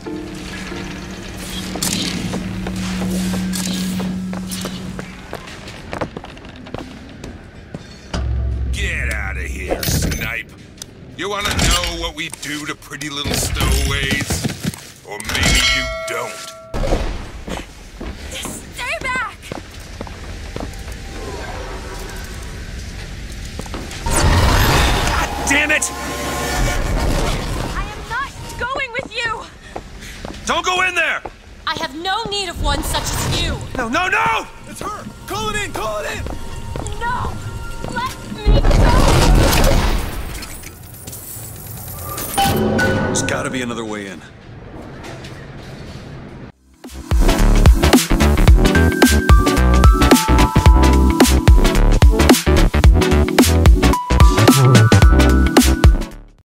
Get out of here, snipe. You want to know what we do to pretty little stowaways? Or maybe you don't. Stay back! God damn it! I am not going with you! Don't go in there! I have no need of one such as you! No, no, no! It's her! Call it in! Call it in! No! Let me go! There's gotta be another way in.